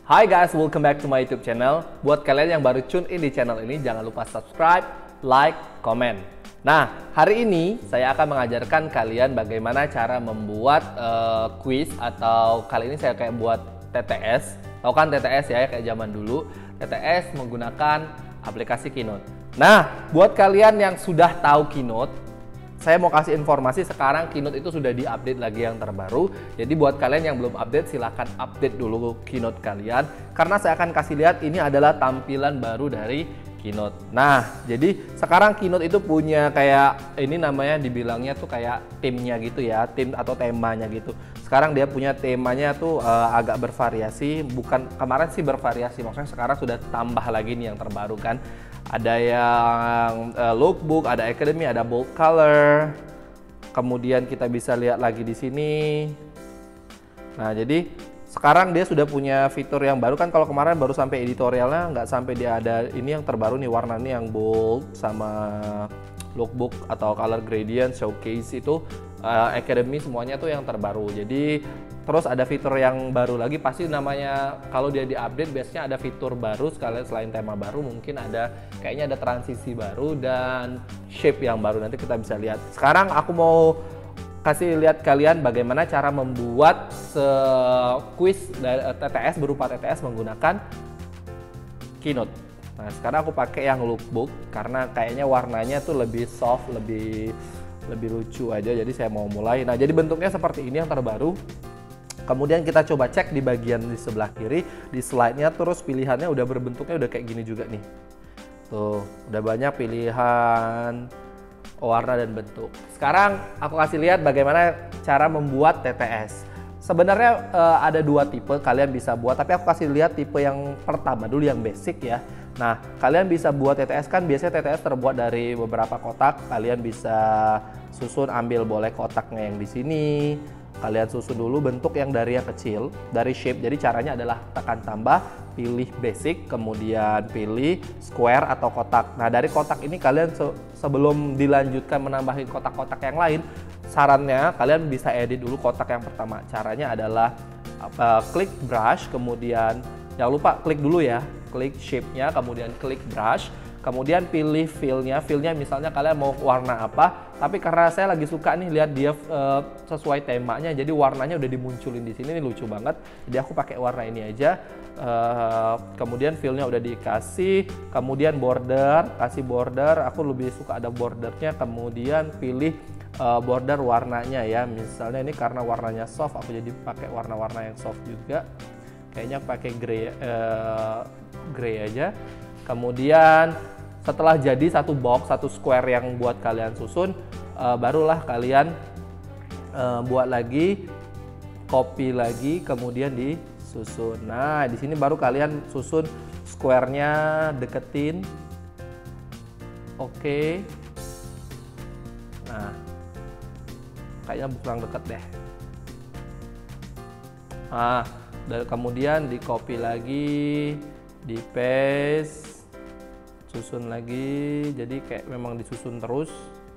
Hai guys, welcome back to my YouTube channel. Buat kalian yang baru tune in di channel ini, jangan lupa subscribe, like, komen. Nah, hari ini saya akan mengajarkan kalian bagaimana cara membuat quiz, atau kali ini saya kayak buat TTS. Tahu kan TTS ya, kayak zaman dulu. TTS menggunakan aplikasi Keynote. Nah, buat kalian yang sudah tahu Keynote, saya mau kasih informasi sekarang Keynote itu sudah diupdate lagi yang terbaru. Jadi buat kalian yang belum update, silahkan update dulu Keynote kalian. Karena saya akan kasih lihat ini adalah tampilan baru dari Keynote. Nah, jadi sekarang Keynote itu punya kayak, ini namanya dibilangnya tuh kayak timnya gitu ya, tim atau temanya gitu. Sekarang dia punya temanya tuh agak bervariasi, bukan kemarin sih bervariasi, maksudnya sekarang sudah tambah lagi nih yang terbaru kan. Ada yang lookbook, ada academy, ada bold color. Kemudian kita bisa lihat lagi di sini. Nah, jadi sekarang dia sudah punya fitur yang baru kan. Kalau kemarin baru sampai editorialnya, nggak sampai dia ada ini yang terbaru nih, warnanya yang bold sama lookbook atau color gradient, showcase itu academy semuanya tuh yang terbaru. Jadi terus ada fitur yang baru lagi, pasti namanya kalau dia diupdate biasanya ada fitur baru sekalian, selain tema baru mungkin ada kayaknya ada transisi baru dan shape yang baru, nanti kita bisa lihat. Sekarang aku mau kasih lihat kalian bagaimana cara membuat quiz TTS berupa TTS menggunakan Keynote. Nah, sekarang aku pakai yang lookbook karena kayaknya warnanya tuh lebih soft, lebih lucu aja. Jadi saya mau mulai. Nah, jadi bentuknya seperti ini yang terbaru. Kemudian kita coba cek di bagian di sebelah kiri, di slide-nya, terus pilihannya udah berbentuknya udah kayak gini juga nih. Tuh, udah banyak pilihan warna dan bentuk. Sekarang aku kasih lihat bagaimana cara membuat TTS. Sebenarnya ada dua tipe kalian bisa buat, tapi aku kasih lihat tipe yang pertama dulu, yang basic ya. Nah, kalian bisa buat TTS kan, biasanya TTS terbuat dari beberapa kotak. Kalian bisa susun, ambil boleh kotaknya yang di sini. Kalian susun dulu bentuk yang dari yang kecil, dari shape. Jadi caranya adalah tekan tambah, pilih basic, kemudian pilih square atau kotak. Nah, dari kotak ini kalian sebelum dilanjutkan menambahin kotak-kotak yang lain, sarannya kalian bisa edit dulu kotak yang pertama. Caranya adalah klik brush, kemudian jangan lupa klik dulu ya, klik shape-nya, kemudian klik brush, kemudian pilih fill-nya. Fill-nya misalnya kalian mau warna apa, tapi karena saya lagi suka nih lihat dia sesuai temanya, jadi warnanya udah dimunculin di sini, nih lucu banget. Jadi aku pakai warna ini aja. Kemudian fill-nya udah dikasih, kemudian border, kasih border. Aku lebih suka ada bordernya. Kemudian pilih border warnanya ya. Misalnya ini karena warnanya soft, aku jadi pakai warna-warna yang soft juga. Kayaknya pakai gray aja. Kemudian setelah jadi satu box, satu square yang buat kalian susun, barulah kalian buat lagi, copy lagi, kemudian disusun. Nah, di sini baru kalian susun square-nya, deketin. Oke. Nah, kayaknya kurang deket deh. Nah, dan kemudian di copy lagi, di paste, susun lagi. Jadi kayak memang disusun terus,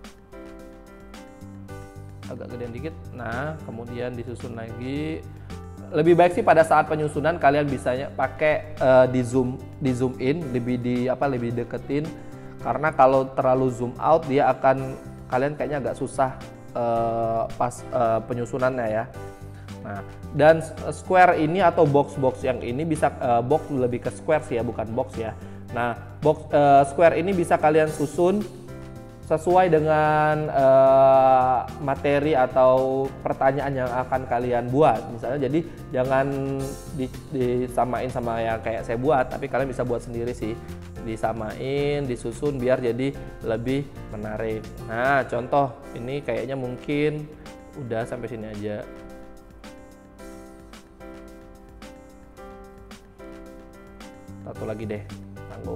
agak gedean dikit. Nah, kemudian disusun lagi. Lebih baik sih pada saat penyusunan kalian bisa pakai di zoom in, lebih deketin, karena kalau terlalu zoom out dia akan, kalian kayaknya agak susah pas penyusunannya ya. Nah, dan square ini atau box-box yang ini bisa, box lebih ke square sih ya, bukan box ya. Nah, box square ini bisa kalian susun sesuai dengan materi atau pertanyaan yang akan kalian buat. Misalnya, jadi jangan disamain sama yang kayak saya buat, tapi kalian bisa buat sendiri sih. Disamain, disusun biar jadi lebih menarik. Nah, contoh ini kayaknya mungkin udah sampai sini aja. Satu lagi deh, tanggung.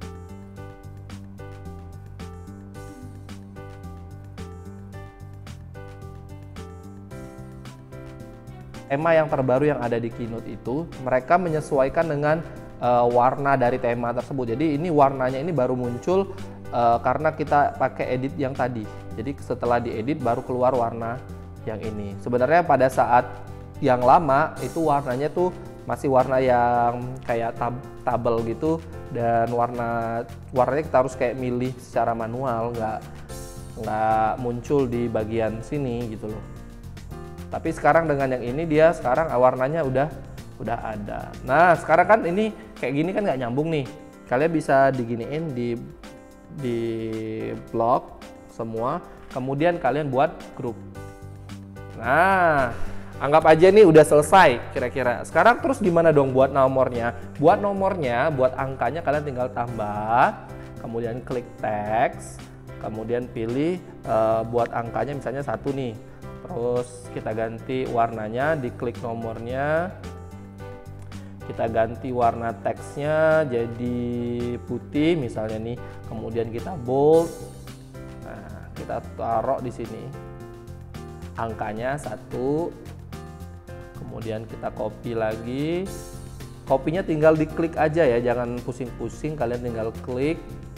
Tema yang terbaru yang ada di Keynote itu, mereka menyesuaikan dengan warna dari tema tersebut. Jadi ini warnanya ini baru muncul karena kita pakai edit yang tadi. Jadi setelah diedit baru keluar warna yang ini. Sebenarnya pada saat yang lama itu warnanya tuh masih warna yang kayak tabel gitu, dan warnanya kita harus kayak milih secara manual, nggak muncul di bagian sini gitu loh. Tapi sekarang dengan yang ini dia sekarang warnanya udah ada. Nah sekarang kan ini kayak gini kan nggak nyambung nih, kalian bisa diginiin di blok semua, kemudian kalian buat grup. Nah anggap aja nih udah selesai kira-kira. Sekarang terus gimana dong buat nomornya? Buat angkanya kalian tinggal tambah, kemudian klik text, kemudian pilih buat angkanya misalnya 1 nih. Terus kita ganti warnanya, diklik nomornya, kita ganti warna teksnya jadi putih misalnya nih, kemudian kita bold. Nah kita taruh di sini angkanya 1. Kemudian kita copy lagi, kopinya tinggal diklik aja ya, jangan pusing-pusing, kalian tinggal klik.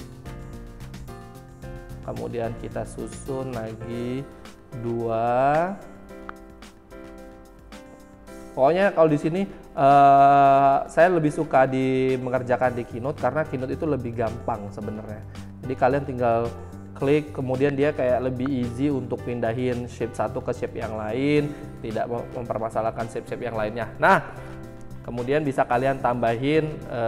Kemudian kita susun lagi 2. Pokoknya kalau di sini saya lebih suka mengerjakan di Keynote karena Keynote itu lebih gampang sebenarnya. Jadi kalian tinggal klik, kemudian dia kayak lebih easy untuk pindahin shape satu ke shape yang lain, tidak mempermasalahkan shape-shape yang lainnya. Nah, kemudian bisa kalian tambahin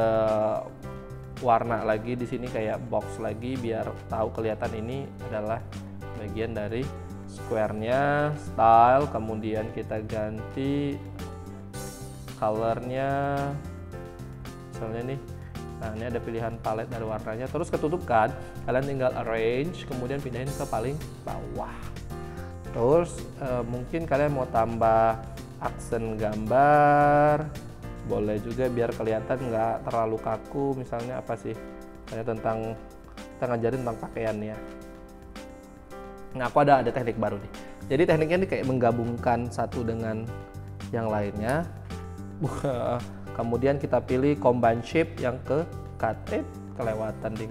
warna lagi di sini kayak box lagi biar tahu kelihatan ini adalah bagian dari square-nya, style, kemudian kita ganti color-nya misalnya nih. Nah ini ada pilihan palet dari warnanya, terus ketutupkan, kalian tinggal arrange, kemudian pindahin ke paling bawah. Terus mungkin kalian mau tambah aksen gambar, boleh juga biar kelihatan nggak terlalu kaku. Misalnya apa sih, kayak kita ngajarin tentang pakaian ya. Nah aku ada teknik baru nih, jadi tekniknya ini kayak menggabungkan satu dengan yang lainnya. Kemudian kita pilih combine shape yang ke cut, kelewatan ding.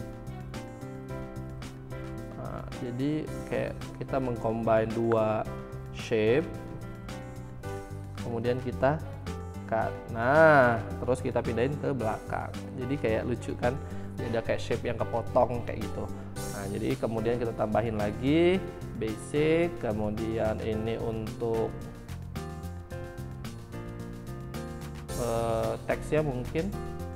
Nah, jadi kayak kita mengcombine 2 shape, kemudian kita cut. Nah terus kita pindahin ke belakang, jadi kayak lucu kan, ada kayak shape yang kepotong kayak gitu. Nah jadi kemudian kita tambahin lagi basic, kemudian ini untuk teksnya mungkin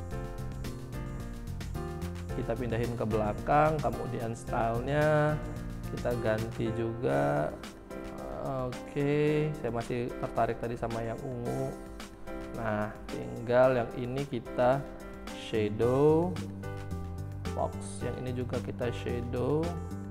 kita pindahin ke belakang, kemudian stylenya kita ganti juga. Oke, saya masih tertarik tadi sama yang ungu. Nah tinggal yang ini kita shadow, box yang ini juga kita shadow.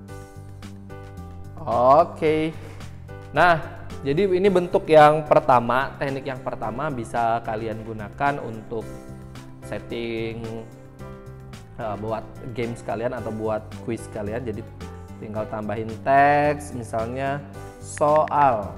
Oke, nah jadi ini bentuk yang pertama, teknik yang pertama bisa kalian gunakan untuk setting buat games kalian atau buat quiz kalian. Jadi tinggal tambahin teks, misalnya soal,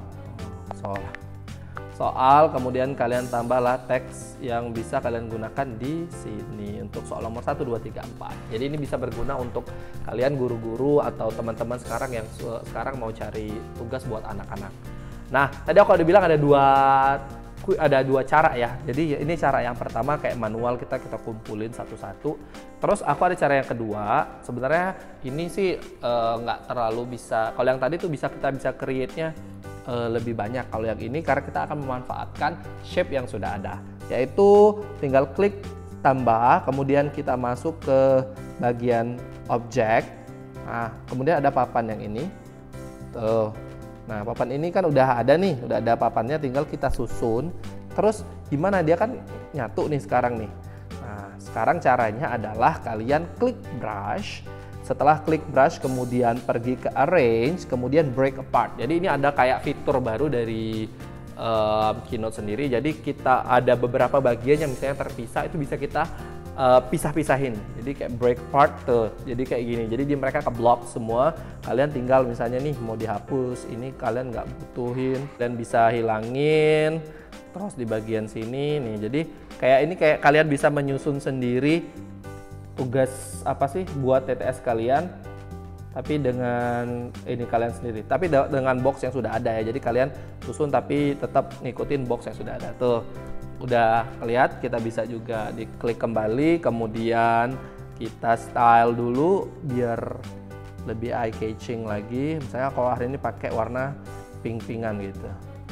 kemudian kalian tambahlah teks yang bisa kalian gunakan di sini untuk soal nomor 1, 2, 3, 4. Jadi ini bisa berguna untuk kalian guru-guru atau teman-teman sekarang yang sekarang mau cari tugas buat anak-anak. Nah, tadi aku udah bilang ada dua cara ya. Jadi ini cara yang pertama kayak manual, kita kumpulin satu-satu. Terus aku ada cara yang kedua. Sebenarnya ini sih nggak terlalu bisa. Kalau yang tadi tuh kita bisa create-nya lebih banyak. Kalau yang ini karena kita akan memanfaatkan shape yang sudah ada, yaitu tinggal klik tambah, kemudian kita masuk ke bagian objek. Nah, kemudian ada papan yang ini. Tuh. Nah, papan ini kan udah ada nih, udah ada papannya, tinggal kita susun. Terus gimana, dia kan nyatu nih sekarang nih. Nah, sekarang caranya adalah kalian klik brush. Setelah klik brush, kemudian pergi ke arrange, kemudian break apart. Jadi ini ada kayak fitur baru dari Keynote sendiri. Jadi kita ada beberapa bagian yang misalnya terpisah, itu bisa kita pisah-pisahin. Jadi kayak break apart tuh. Jadi kayak gini. Jadi mereka ke block semua. Kalian tinggal misalnya nih mau dihapus, ini kalian nggak butuhin dan bisa hilangin. Terus di bagian sini nih. Jadi kayak ini kayak kalian bisa menyusun sendiri tugas apa sih buat TTS kalian, tapi dengan ini kalian sendiri, tapi dengan box yang sudah ada ya. Jadi kalian susun tapi tetap ngikutin box yang sudah ada tuh. udah kelihatan, kita bisa juga diklik kembali, kemudian kita style dulu biar lebih eye catching lagi. Misalnya kalau hari ini pakai warna pink-pinkan gitu.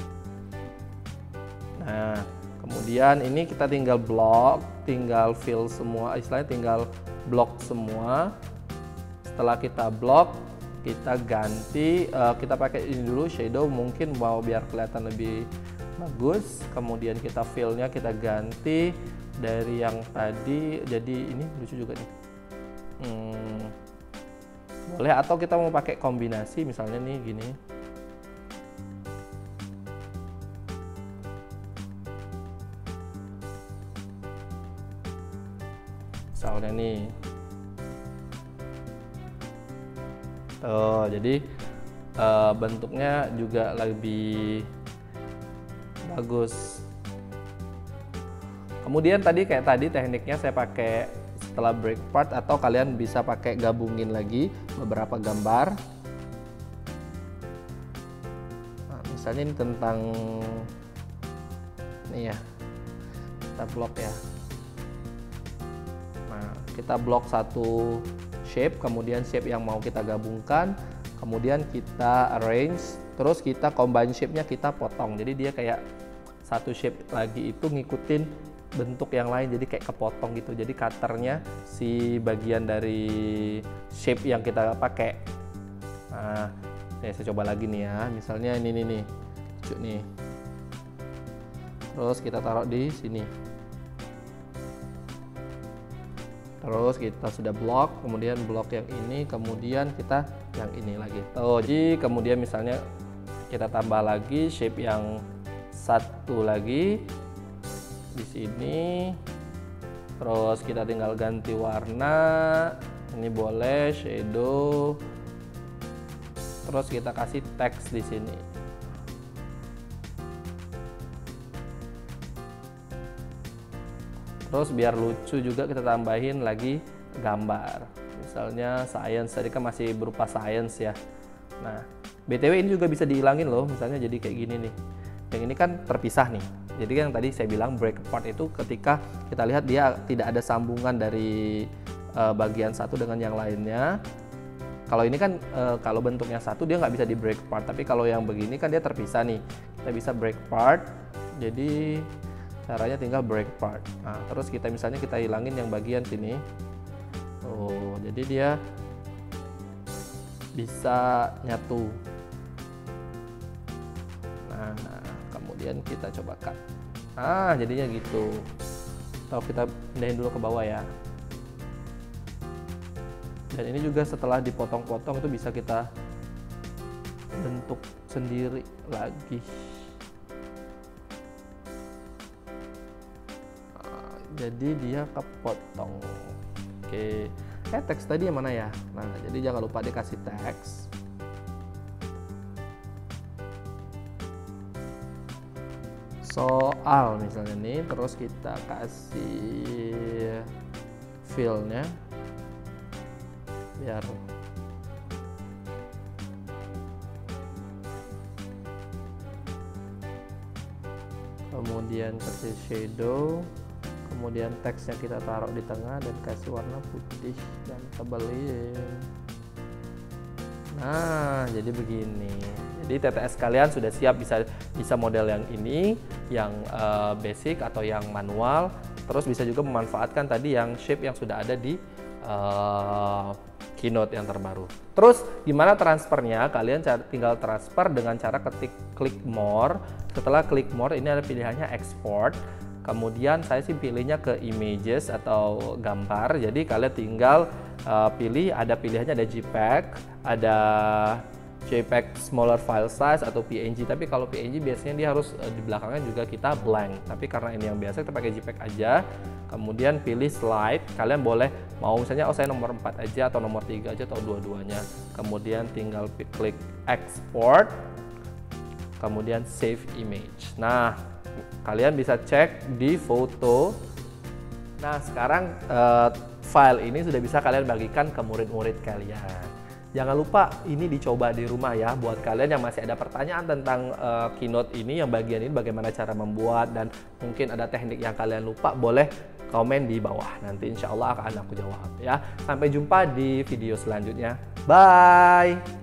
Nah, kemudian ini kita tinggal blok, tinggal fill semua, istilahnya tinggal blok semua. Setelah kita blok, kita ganti, kita pakai ini dulu shadow, mungkin mau biar kelihatan lebih bagus. Kemudian kita fillnya kita ganti dari yang tadi, jadi ini lucu juga nih. Boleh, atau kita mau pakai kombinasi misalnya nih gini. Misalnya nih. Jadi bentuknya juga lebih bagus. Kemudian tadi kayak tadi tekniknya saya pakai setelah break part, atau kalian bisa pakai gabungin lagi beberapa gambar. Nah, misalnya ini tentang ini ya, kita blok ya. Nah, kita blok satu shape, kemudian shape yang mau kita gabungkan, kemudian kita arrange, terus kita combine shape-nya kita potong. Jadi dia kayak satu shape lagi itu ngikutin bentuk yang lain, jadi kayak kepotong gitu. Jadi cutternya si bagian dari shape yang kita pakai. Nah, nih saya coba lagi nih ya. Misalnya ini nih, lucu nih. Terus kita taruh di sini. Terus kita sudah blok, kemudian blok yang ini, kemudian kita yang ini lagi. Jadi kemudian misalnya kita tambah lagi shape yang satu lagi di sini. Terus kita tinggal ganti warna. Ini boleh shadow. Terus kita kasih teks di sini. Terus biar lucu juga kita tambahin lagi gambar. Misalnya science, tadi kan masih berupa science ya. Nah, BTW ini juga bisa dihilangin loh, misalnya jadi kayak gini nih. Yang ini kan terpisah nih. Jadi yang tadi saya bilang break apart itu ketika kita lihat dia tidak ada sambungan dari bagian satu dengan yang lainnya. Kalau ini kan kalau bentuknya satu dia nggak bisa di break apart, tapi kalau yang begini kan dia terpisah nih. Kita bisa break apart. Jadi caranya tinggal break apart. Nah, terus kita misalnya kita hilangin yang bagian sini. Oh, jadi dia bisa nyatu. Nah, kemudian kita coba cut. Nah, jadinya gitu. Atau kita pindahin dulu ke bawah ya. Dan ini juga setelah dipotong-potong itu bisa kita bentuk sendiri lagi. Jadi dia kepotong. Oke, teks tadi yang mana ya? Nah, jadi jangan lupa dikasih teks. Soal misalnya nih, terus kita kasih fill-nya biar kemudian kasih shadow. Kemudian teksnya kita taruh di tengah dan kasih warna putih dan tebelin. Nah, jadi begini. Jadi TTS kalian sudah siap, bisa model yang ini, yang basic atau yang manual. Terus bisa juga memanfaatkan tadi yang shape yang sudah ada di Keynote yang terbaru. Terus gimana transfernya? Kalian tinggal transfer dengan cara klik more. Setelah klik more, ini ada pilihannya export. Kemudian saya sih pilihnya ke images atau gambar. Jadi kalian tinggal pilih, ada pilihannya ada JPEG, ada JPEG smaller file size atau PNG. Tapi kalau PNG biasanya dia harus di belakangnya juga kita blank. Tapi karena ini yang biasa kita pakai JPEG aja. Kemudian pilih slide. Kalian boleh mau misalnya saya nomor 4 aja atau nomor 3 aja atau dua-duanya. Kemudian tinggal klik export. Kemudian save image. Nah, kalian bisa cek di foto. Nah, sekarang file ini sudah bisa kalian bagikan ke murid-murid kalian. Jangan lupa ini dicoba di rumah ya. Buat kalian yang masih ada pertanyaan tentang Keynote ini, yang bagian ini bagaimana cara membuat dan mungkin ada teknik yang kalian lupa, boleh komen di bawah. Nanti insya Allah akan aku jawab ya. Sampai jumpa di video selanjutnya. Bye!